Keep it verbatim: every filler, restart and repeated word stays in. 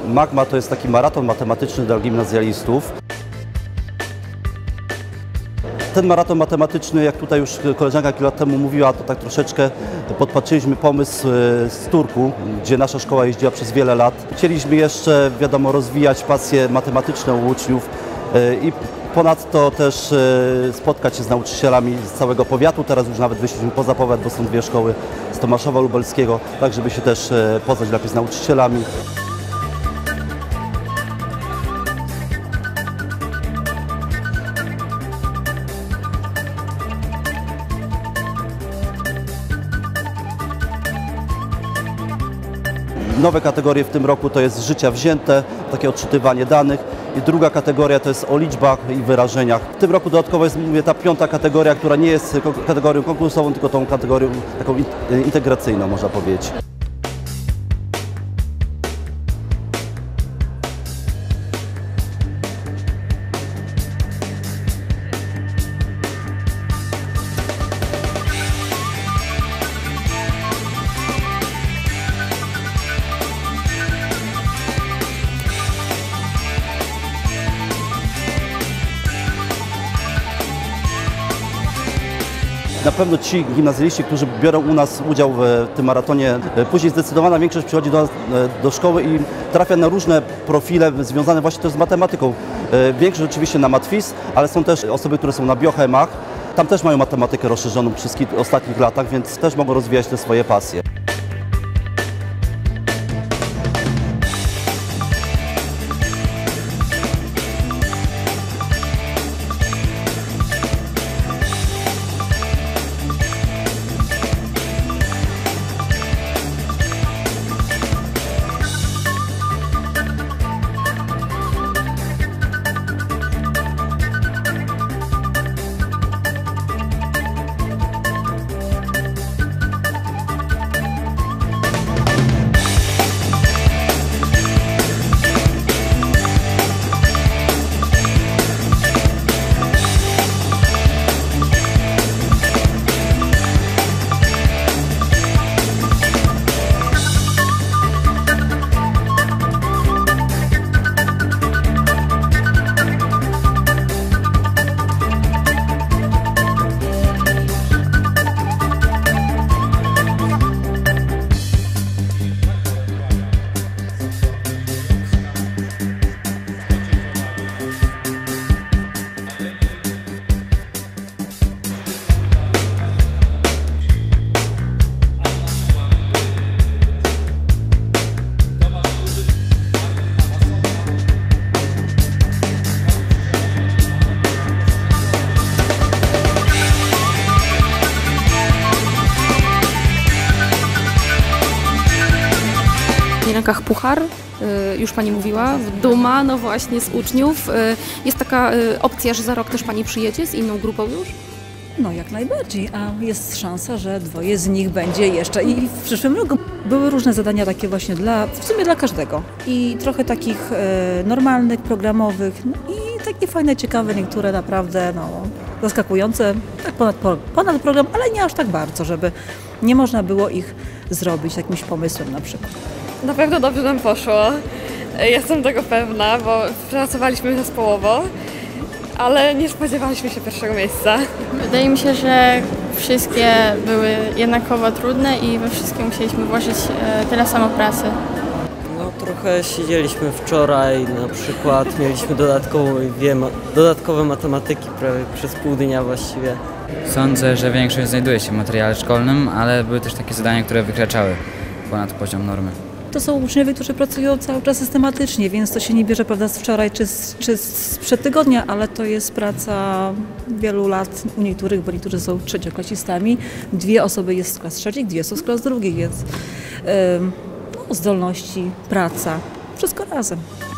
Magma to jest taki maraton matematyczny dla gimnazjalistów. Ten maraton matematyczny, jak tutaj już koleżanka kilka lat temu mówiła, to tak troszeczkę podpatrzyliśmy pomysł z Turku, gdzie nasza szkoła jeździła przez wiele lat. Chcieliśmy jeszcze, wiadomo, rozwijać pasje matematyczne u uczniów i ponadto też spotkać się z nauczycielami z całego powiatu. Teraz już nawet wyszliśmy poza powiat, bo są dwie szkoły z Tomaszowa Lubelskiego, tak żeby się też poznać lepiej z nauczycielami. Nowe kategorie w tym roku to jest z życia wzięte, takie odczytywanie danych i druga kategoria to jest o liczbach i wyrażeniach. W tym roku dodatkowo jest, mówię, ta piąta kategoria, która nie jest kategorią konkursową, tylko tą kategorią taką integracyjną, można powiedzieć. Na pewno ci gimnazjaliści, którzy biorą u nas udział w tym maratonie, później zdecydowana większość przychodzi do nas do szkoły i trafia na różne profile związane właśnie też z matematyką. Większość oczywiście na matwiz, ale są też osoby, które są na biochemach. Tam też mają matematykę rozszerzoną przez ostatnich latach, więc też mogą rozwijać te swoje pasje. W rękach puchar, już Pani mówiła, duma, no właśnie, z uczniów. Jest taka opcja, że za rok też Pani przyjedzie z inną grupą już? No jak najbardziej, a jest szansa, że dwoje z nich będzie jeszcze i w przyszłym roku. Były różne zadania takie właśnie dla, w sumie dla każdego i trochę takich e, normalnych, programowych no i takie fajne, ciekawe, niektóre naprawdę no, zaskakujące, tak ponad, ponad program, ale nie aż tak bardzo, żeby nie można było ich zrobić jakimś pomysłem na przykład. Na pewno dobrze nam poszło, jestem tego pewna, bo pracowaliśmy zespołowo, ale nie spodziewaliśmy się pierwszego miejsca. Wydaje mi się, że wszystkie były jednakowo trudne i we wszystkie musieliśmy włożyć tyle samo pracy. No trochę siedzieliśmy wczoraj, na przykład mieliśmy dodatkową, wiem, dodatkowe matematyki prawie przez pół dnia właściwie. Sądzę, że większość znajduje się w materiale szkolnym, ale były też takie zadania, które wykraczały ponad poziom normy. To są uczniowie, którzy pracują cały czas systematycznie, więc to się nie bierze, prawda, z wczoraj czy, z, czy sprzed tygodnia, ale to jest praca wielu lat u niektórych, bo niektórzy są trzecioklasistami. Dwie osoby jest z klas trzecich, dwie są z klas drugich, więc yy, no, zdolności, praca, wszystko razem.